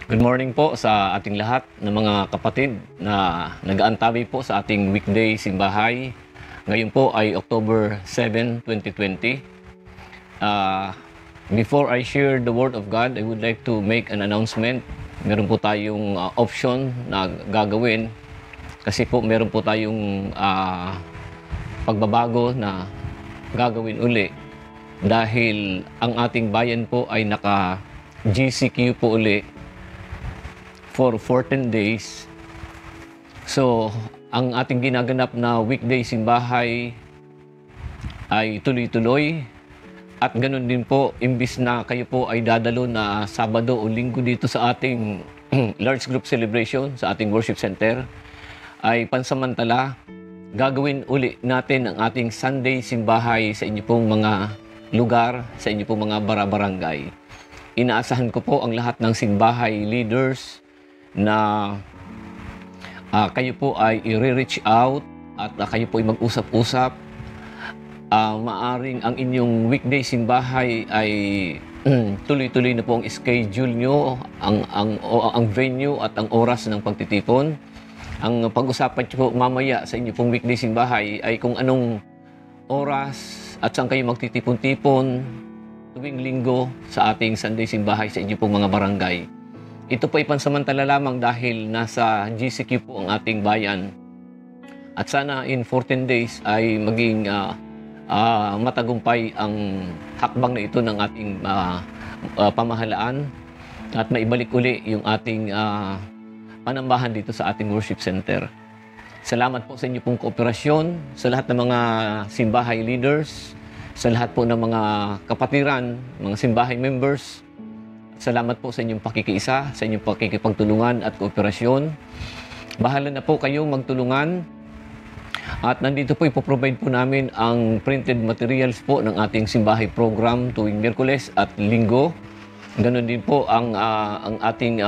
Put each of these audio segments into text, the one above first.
Good morning po sa ating lahat ng mga kapatid na nag-aantabi po sa ating weekday simbahay. Ngayon po ay October 7, 2020. Before I share the Word of God, I would like to make an announcement. Meron po tayong option na gagawin kasi po meron po tayong pagbabago na gagawin uli dahil ang ating bayan po ay naka-GCQ po uli for 14 days. So, ang ating ginaganap na weekday simbahay ay tuloy-tuloy. At ganun din po, imbis na kayo po ay dadalo na Sabado o Linggo dito sa ating large group celebration, sa ating worship center, ay pansamantala, gagawin uli natin ang ating Sunday simbahay sa inyo pong mga lugar, sa inyo pong mga barangay. Inaasahan ko po ang lahat ng simbahay leaders na kayo po ay i-reach out at kayo po ay mag-usap-usap. Maaring ang inyong weekday simbahay ay tuloy-tuloy na po ang schedule nyo, ang venue at ang oras ng pagtitipon. Ang pag-usapan nyo po mamaya sa inyong pong weekday simbahay ay kung anong oras at saan kayo magtitipon-tipon tuwing linggo sa ating Sunday simbahay sa inyong pong mga barangay. Ito po ay pansamantala lamang dahil nasa GCQ po ang ating bayan. At sana in 14 days ay maging matagumpay ang hakbang na ito ng ating pamahalaan at maibalik uli yung ating panambahan dito sa ating worship center. Salamat po sa inyo pong kooperasyon, sa lahat ng mga simbahay leaders, sa lahat po ng mga kapatiran, mga simbahay members. Salamat po sa inyong pakikiisa, sa inyong pakikipagtulungan at kooperasyon. Bahala na po kayong magtulungan. At nandito po ipoprovide po namin ang printed materials po ng ating simbahay program tuwing Miyerkules at Linggo. Ganon din po ang ating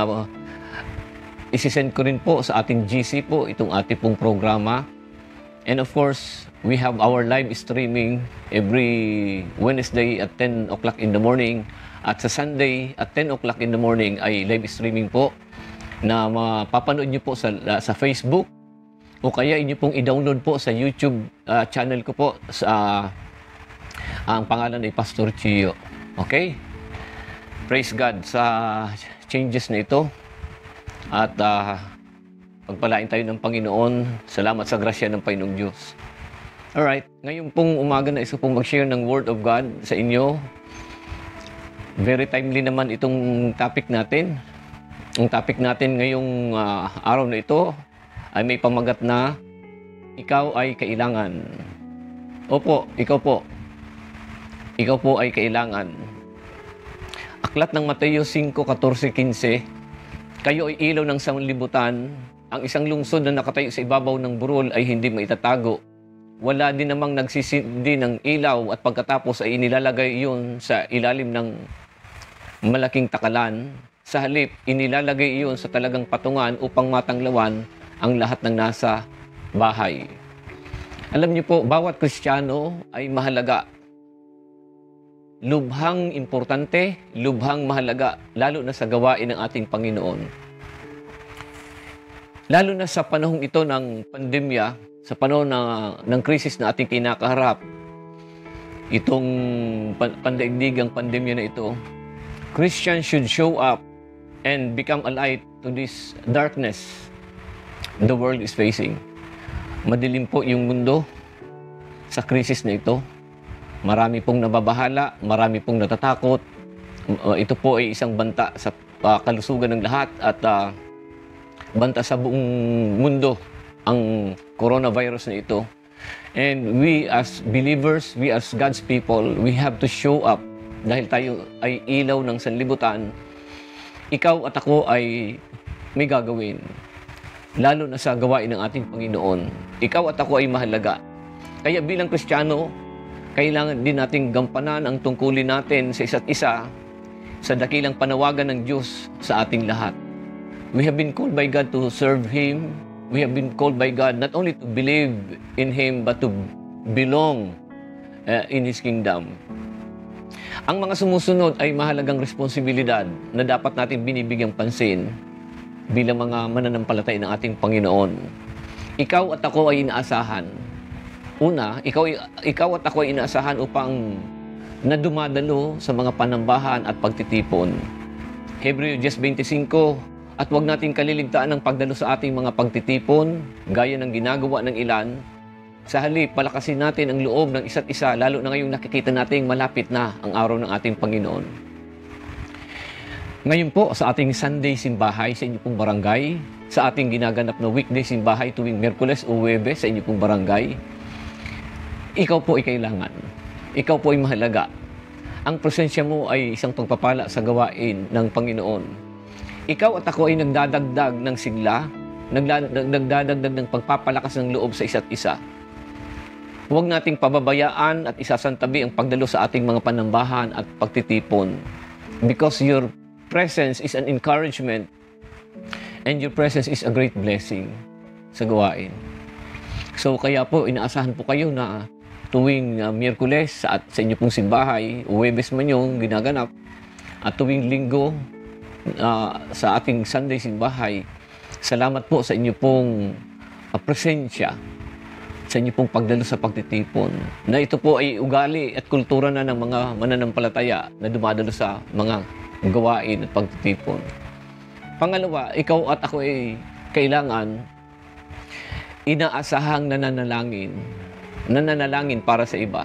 isisend ko rin po sa ating GC po itong ating pong programa. And of course, we have our live streaming every Wednesday at 10 o'clock in the morning. At sa Sunday at 10 o'clock in the morning ay live streaming po na mapapanood nyo po sa Facebook o kaya inyo pong i-download po sa YouTube channel ko po sa ang pangalan ay Pastor Chio. Okay? Praise God sa changes na ito at pagpalain tayo ng Panginoon. Salamat sa grasya ng Panginoong Diyos. Alright, ngayon pong umaga na isa pong mag-share ng Word of God sa inyo. Very timely naman itong topic natin. Ang topic natin ngayong araw na ito ay may pamagat na ikaw ay kailangan. Opo, ikaw po. Ikaw po ay kailangan. Aklat ng Mateo 5:14-15, kayo ay ilaw ng sanlibutan. Ang isang lungsod na nakatayo sa ibabaw ng burol ay hindi maitatago. Wala din namang nagsisindi ng ilaw at pagkatapos ay inilalagay iyon sa ilalim ng malaking takalan. Sa halip, inilalagay iyon sa talagang patungan upang matanglawan ang lahat ng nasa bahay. Alam niyo po, bawat Kristiyano ay mahalaga. Lubhang importante, lubhang mahalaga, lalo na sa gawain ng ating Panginoon. Lalo na sa panahong ito ng pandemya, sa panahon ng krisis na ating kinakaharap, itong pandaigdigang pandemya na ito, Christians should show up and become a light to this darkness the world is facing. Madilim po yung mundo sa krisis na ito. Marami pong nababahala, marami pong natatakot. Ito po ay isang banta sa kalusugan ng lahat at banta sa buong mundo ang coronavirus na ito. And we as believers, we as God's people, we have to show up dahil tayo ay ilaw ng sanlibutan. Ikaw at ako ay may gagawin, lalo na sa gawain ng ating Panginoon. Ikaw at ako ay mahalaga. Kaya bilang Kristiyano, kailangan din nating gampanan ang tungkulin natin sa isa't isa sa dakilang panawagan ng Diyos sa ating lahat. We have been called by God to serve Him. We have been called by God not only to believe in Him, but to belong in His kingdom. Ang mga sumusunod ay mahalagang responsibilidad na dapat natin binibigyang pansin bilang mga mananampalataya ng ating Panginoon. Ikaw at ako ay inaasahan. Una, ikaw at ako ay inaasahan upang na dumadalo sa mga panambahan at pagtitipon. Hebreo 10:25, at huwag nating kaliligtaan ang pagdalo sa ating mga pagtitipon, gaya ng ginagawa ng ilan. Sa halip, palakasin natin ang loob ng isa't isa, lalo na ngayong nakikita nating malapit na ang araw ng ating Panginoon. Ngayon po, sa ating Sunday simbahay sa inyo pong barangay, sa ating ginaganap na weekday simbahay tuwing Miyerkules o Huwebes sa inyo pong barangay, ikaw po ay kailangan. Ikaw po ay mahalaga. Ang presensya mo ay isang pagpapala sa gawain ng Panginoon. Ikaw at ako ay nagdadagdag ng sigla, nagdadagdag ng pagpapalakas ng loob sa isa't isa. Huwag nating pababayaan at isasantabi ang pagdalo sa ating mga panambahan at pagtitipon. Because your presence is an encouragement and your presence is a great blessing sa gawain. So kaya po, inaasahan po kayo na tuwing Miyerkules sa inyo pong simbahay, Huwebes man yung ginaganap, at tuwing Linggo sa ating Sunday simbahay, salamat po sa inyo pong presensya, sa inyo pong pagdalo sa pagtitipon, na ito po ay ugali at kultura na ng mga mananampalataya na dumadalo sa mga gawain at pagtitipon. Pangalawa, ikaw at ako ay kailangan inaasahang nananalangin para sa iba.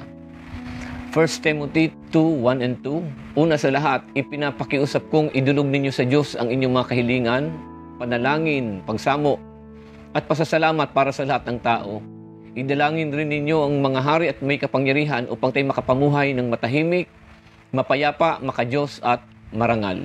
1 Timothy 2:1 and 2, una sa lahat, ipinapakiusap kong idulog ninyo sa Diyos ang inyong mga kahilingan, panalangin, pagsamo, at pasasalamat para sa lahat ng tao. Idalangin rin ninyo ang mga hari at may kapangyarihan upang tayo makapamuhay ng matahimik, mapayapa, makadiyos at marangal.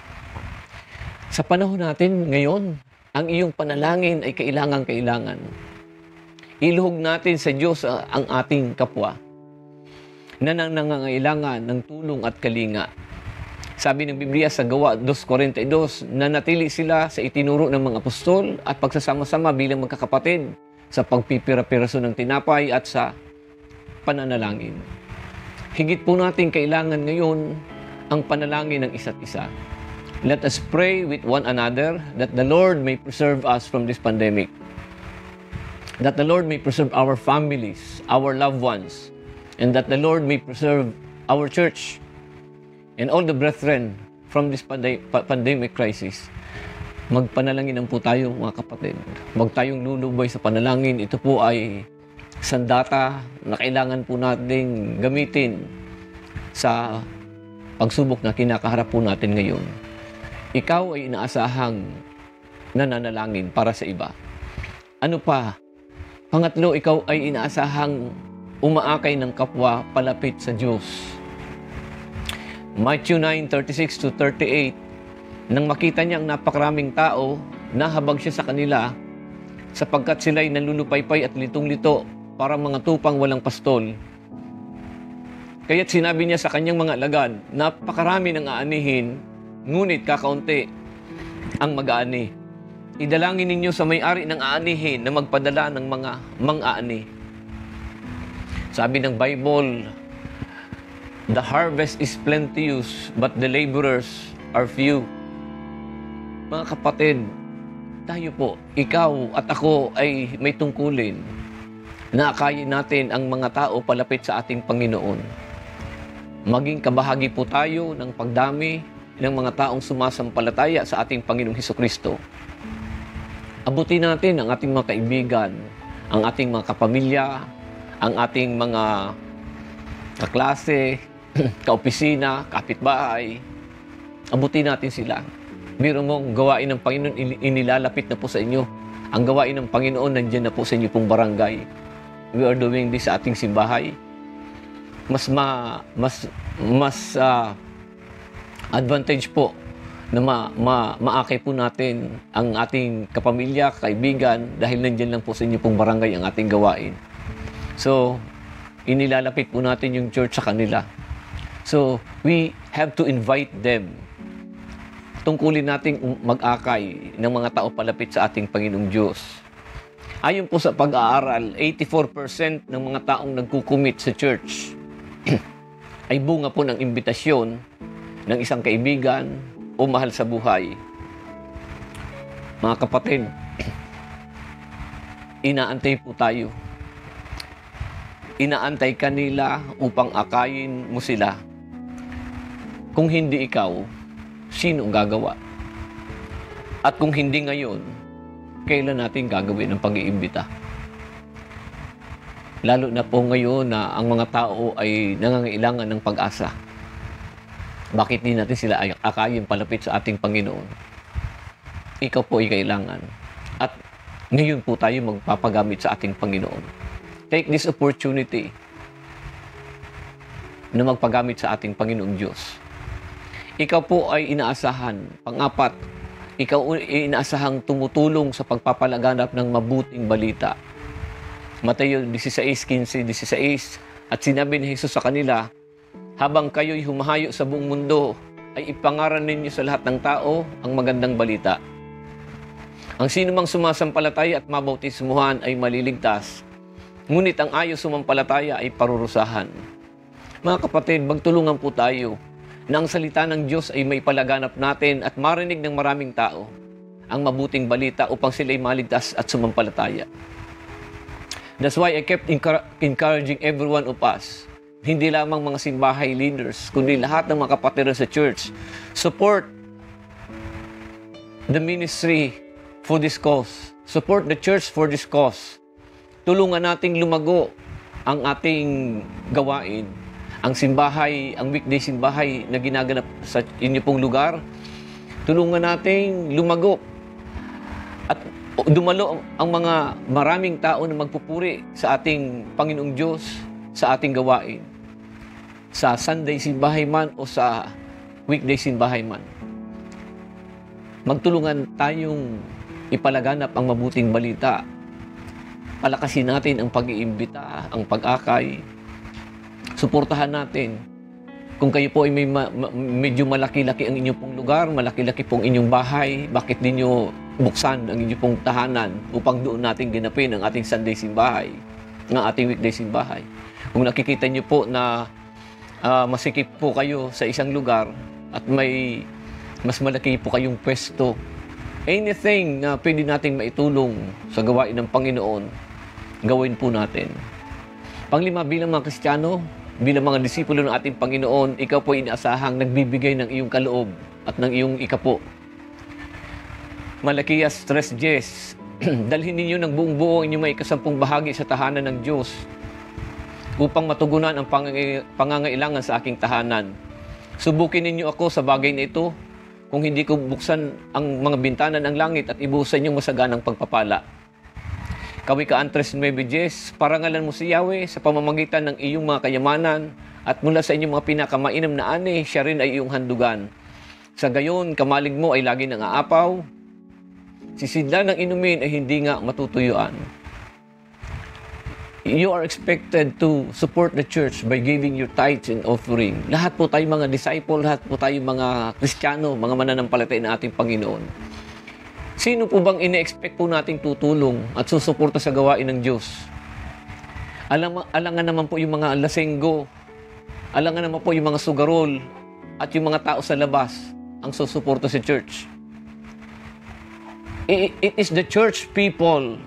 Sa panahon natin ngayon, ang iyong panalangin ay kailangan. Iluhog natin sa Diyos ang ating kapwa na nangangailangan ng tulong at kalinga. Sabi ng Biblia sa Gawa 2:42, na natili sila sa itinuro ng mga apostol at pagsasama-sama bilang magkakapatid sa pagpipira-piraso ng tinapay at sa pananalangin. Higit po natin kailangan ngayon ang panalangin ng isa't isa. Let us pray with one another that the Lord may preserve us from this pandemic. That the Lord may preserve our families, our loved ones, and that the Lord may preserve our church and all the brethren from this pandemic crisis. Magpanalangin po tayo, mga kapatid. Huwag tayong lulubay sa panalangin. Ito po ay sandata na kailangan po nating gamitin sa pagsubok na kinakaharap po natin ngayon. Ikaw ay inaasahang nananalangin para sa iba. Ano pa? Pangatlo, ikaw ay inaasahang umaakay ng kapwa palapit sa Diyos. Matthew 9:36-38, nang makita niya ang napakaraming tao, nahabag siya sa kanila sapagkat sila'y nalulupaypay at litong-lito para mga tupang walang pastol. Kaya't sinabi niya sa kanyang mga alagad, napakarami ng aanihin, ngunit kakaunti ang mag-aani. Idalangin ninyo sa may-ari ng aanihin na magpadala ng mga mang-aani. Sabi ng Bible, the harvest is plenteous, but the laborers are few. Mga kapatid, tayo po, ikaw at ako ay may tungkulin na akayin natin ang mga tao palapit sa ating Panginoon. Maging kabahagi po tayo ng pagdami ng mga taong sumasampalataya sa ating Panginoong Hesukristo. Abutin natin ang ating mga kaibigan, ang ating mga kapamilya, ang ating mga kaklase, kaopisina, kapitbahay. Abutin natin sila. Biro mong gawain ng Panginoon, inilalapit na po sa inyo. Ang gawain ng Panginoon, nandiyan na po sa inyo pong barangay. We are doing this sa ating simbahay. Mas advantage po na maakay po natin ang ating kapamilya, kaibigan, dahil nandiyan lang po sa inyo pong barangay ang ating gawain. So, inilalapit po natin yung church sa kanila. So, we have to invite them. Tungkulin nating mag-akay ng mga tao palapit sa ating Panginoong Diyos. Ayon po sa pag-aaral, 84% ng mga taong nagkukumit sa church ay bunga po ng imbitasyon ng isang kaibigan o mahal sa buhay. Mga kapatid, inaantay po tayo. Inaantay kanila upang akayin mo sila. Kung hindi ikaw, sino ang gagawa? At kung hindi ngayon, kailan natin gagawin ang pag-iimbita? Lalo na po ngayon na ang mga tao ay nangangailangan ng pag-asa. Bakit di natin sila akayin palapit sa ating Panginoon? Ikaw po ay kailangan. At ngayon po tayo magpapagamit sa ating Panginoon. Take this opportunity na magpagamit sa ating Panginoong Diyos. Ikaw po ay inaasahan. Pang-apat, ikaw ay inaasahang tumutulong sa pagpapalaganap ng mabuting balita. Mateo 16:15-16, at sinabi ni Jesus sa kanila, habang kayo'y humahayo sa buong mundo, ay ipangaral ninyo sa lahat ng tao ang magandang balita. Ang sino mang sumasampalataya at mabautismuhan ay maliligtas, ngunit ang ayaw sumampalataya ay parurusahan. Mga kapatid, magtulungan po tayo na ang salita ng Diyos ay may palaganap natin at marinig ng maraming tao ang mabuting balita upang sila ay maligtas at sumampalataya. That's why I kept encouraging every one of us, hindi lamang mga simbahay leaders, kundi lahat ng mga kapatiran sa church, support the ministry for this cause. Support the church for this cause. Tulungan nating lumago ang ating gawain. Ang simbahay, ang weekday simbahay na ginaganap sa inyo pong lugar, tulungan nating lumago at dumalo ang mga maraming tao na magpupuri sa ating Panginoong Diyos sa ating gawain. Sa Sunday simbahay man o sa weekday simbahay man. Magtulungan tayong ipalaganap ang mabuting balita. Palakasin natin ang pag-iimbita, ang pag-akay. Suportahan natin. Kung kayo po ay medyo malaki-laki ang inyong pong lugar, malaki-laki pong inyong bahay, bakit di nyo buksan ang inyong pong tahanan upang doon natin ganapin ang ating Sunday simbahay, ang ating weekday simbahay. Kung nakikita nyo po na masikip po kayo sa isang lugar at may mas malaki po kayong pwesto, anything na pwede nating maitulong sa gawain ng Panginoon, gawin po natin. Panglima, bilang mga Kristiyano, bilang mga disipulo ng ating Panginoon, ikaw po inaasahang nagbibigay ng iyong kaloob at ng iyong ikapo. Malakias 3:10, dalhin ninyo ng buong buo inyong may ikasampung bahagi sa tahanan ng Diyos upang matugunan ang pangangailangan sa aking tahanan. Subukin ninyo ako sa bagay na ito kung hindi ko buksan ang mga bintana ng langit at ibuhusan yung masaganang pagpapala. Kawikaan 3:9, parangalan mo si Yahweh sa pamamagitan ng iyong mga kayamanan at mula sa inyong mga pinakamainam na ani, siya rin ay iyong handugan. Sa gayon, kamalig mo ay lagi nang aapaw, sisidla ng inumin ay hindi nga matutuyuan. You are expected to support the church by giving your tithes and offering. Lahat po tayo mga disciple, lahat po tayo mga Kristiyano, mga mananampalataya na ating Panginoon. Sino po bang ine-expect po nating tutulong at susuporta sa gawain ng Diyos? Alangan naman po yung mga lasenggo, alangan naman po yung mga sugarol at yung mga tao sa labas ang susuporta sa church. It is the church people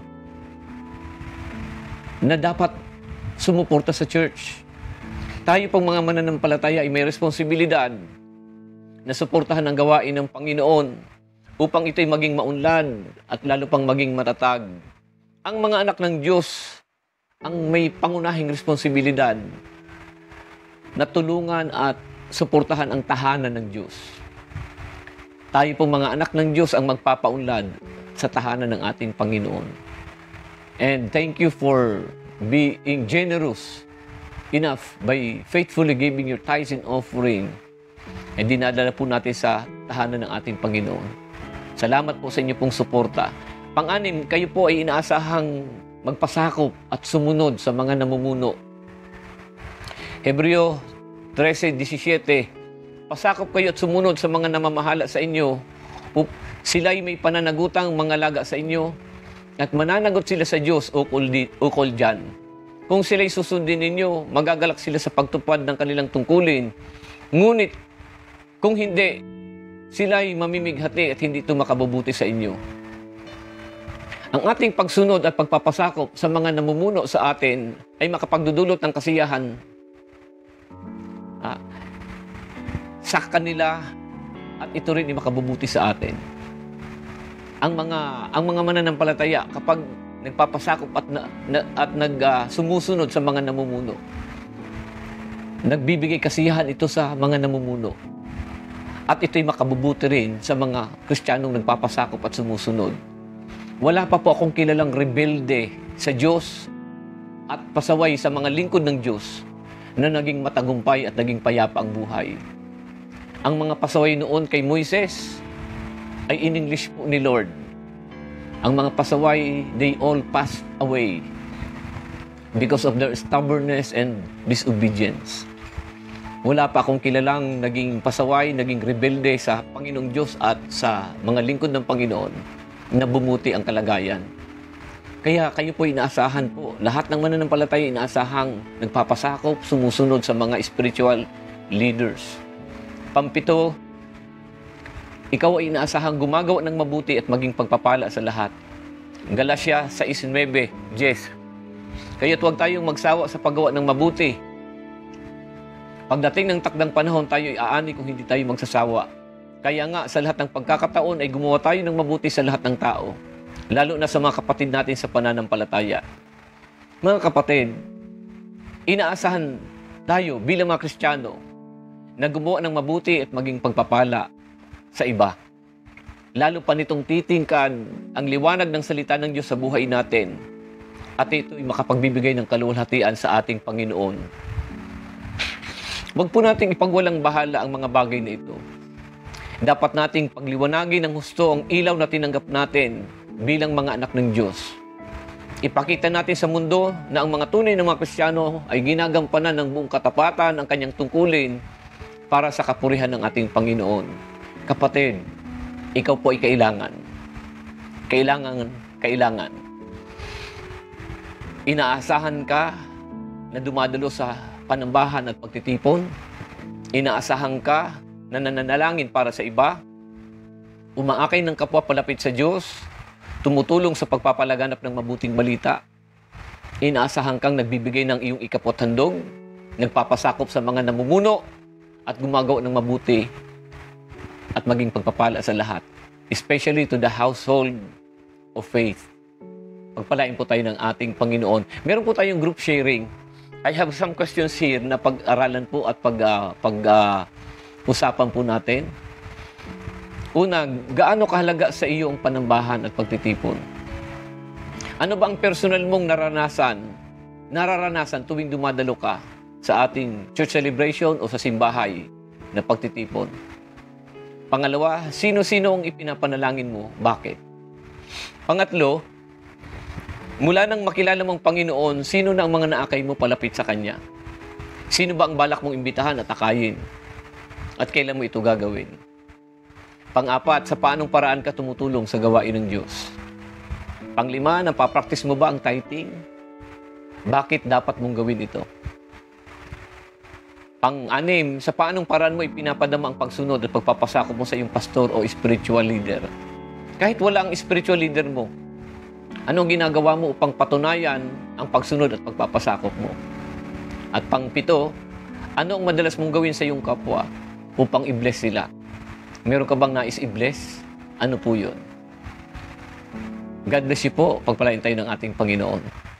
na dapat sumuporta sa church. Tayo pong mga mananampalataya ay may responsibilidad na suportahan ang gawain ng Panginoon upang ito'y maging maunlad at lalo pang maging matatag. Ang mga anak ng Diyos ang may pangunahing responsibilidad na tulungan at suportahan ang tahanan ng Diyos. Tayo pong mga anak ng Diyos ang magpapaunlad sa tahanan ng ating Panginoon. And thank you for being generous enough by faithfully giving your tithes and offering. And dinadala po natin sa tahanan ng ating Panginoon. Salamat po sa inyo pong suporta. Pang-anim, kayo po ay inaasahang magpasakop at sumunod sa mga namumuno. Hebreo 13:17, pasakop kayo at sumunod sa mga namamahala sa inyo. Sila'y may pananagutang mga laga sa inyo at mananagot sila sa Diyos ukol dyan. Kung sila'y susundin ninyo, magagalak sila sa pagtupad ng kanilang tungkulin. Ngunit, kung hindi, sila'y mamimighati at hindi ito makabubuti sa inyo. Ang ating pagsunod at pagpapasakop sa mga namumuno sa atin ay makapagdudulot ng kasiyahan sa kanila at ito rin ay makabubuti sa atin. Ang mga mananampalataya kapag nagpapasakop at sumusunod sa mga namumuno, nagbibigay kasiyahan ito sa mga namumuno. At ito'y makabubuti rin sa mga Kristiyanong nagpapasakop at sumusunod. Wala pa po akong kilalang rebelde sa Diyos at pasaway sa mga lingkod ng Diyos na naging matagumpay at naging payapa ang buhay. Ang mga pasaway noon kay Moises ay in-English po ni Lord. Ang mga pasaway, they all passed away because of their stubbornness and disobedience. Wala pa akong kilalang naging pasaway, naging rebelde sa Panginoong Diyos at sa mga lingkod ng Panginoon na bumuti ang kalagayan. Kaya kayo po inaasahan po. Lahat ng mananampalataya inaasahang nagpapasakop, sumusunod sa mga spiritual leaders. Pampito, ikaw ay inaasahang gumagawa ng mabuti at maging pagpapala sa lahat. Galatia 6:9, Jess. Kaya't huwag tayong magsawa sa paggawa ng mabuti. Pagdating ng takdang panahon, tayo ay aani kung hindi tayo magsasawa. Kaya nga, sa lahat ng pagkakataon ay gumawa tayo ng mabuti sa lahat ng tao. Lalo na sa mga kapatid natin sa pananampalataya. Mga kapatid, inaasahan tayo bilang mga Kristiyano na gumawa ng mabuti at maging pagpapala sa iba. Lalo pa nitong titingkan ang liwanag ng salita ng Diyos sa buhay natin at ito'y makapagbibigay ng kaluwalhatian sa ating Panginoon. Huwag po nating ipagwalang bahala ang mga bagay na ito. Dapat nating pagliwanagin ng husto ang ilaw na tinanggap natin bilang mga anak ng Diyos. Ipakita natin sa mundo na ang mga tunay na mga Kristiyano ay ginagampanan ng buong katapatan ang kanyang tungkulin para sa kapurihan ng ating Panginoon. Kapatid, ikaw po ay kailangan. Kailangan. Inaasahan ka na dumadalo sa panambahan at pagtitipon. Inaasahan ka na nananalangin para sa iba. Umaakay ng kapwa palapit sa Diyos. Tumutulong sa pagpapalaganap ng mabuting balita. Inaasahan kang nagbibigay ng iyong ikapothandog, nagpapasakop sa mga namumuno, at gumagawa ng mabuti at maging pagpapala sa lahat. Especially to the household of faith. Pagpalain po tayo ng ating Panginoon. Meron po tayong group sharing. I have some questions here na pag-aralan po at usapan po natin. Una, gaano kahalaga sa iyo ang panambahan at pagtitipon? Ano ba ang personal mong nararanasan tuwing dumadalo ka sa ating church celebration o sa simbahay na pagtitipon? Pangalawa, sino-sino ang ipinapanalangin mo? Bakit? Pangatlo, mula nang makilala mong Panginoon, sino na ang mga naakay mo palapit sa Kanya? Sino ba ang balak mong imbitahan at akayin? At kailan mo ito gagawin? Pang-apat, sa paanong paraan ka tumutulong sa gawain ng Diyos? Panglima, napapraktis mo ba ang tithing? Bakit dapat mong gawin ito? Pang-anim, sa paanong paraan mo ipinapadama ang pagsunod at pagpapasakop mo sa iyong pastor o spiritual leader? Kahit wala ang spiritual leader mo, anong ginagawa mo upang patunayan ang pagsunod at pagpapasakop mo? At pang-pito, ano ang madalas mong gawin sa iyong kapwa upang i-bless sila? Meron ka bang nais i-bless? Ano po yun? God bless you po. Pagpalain tayo ng ating Panginoon.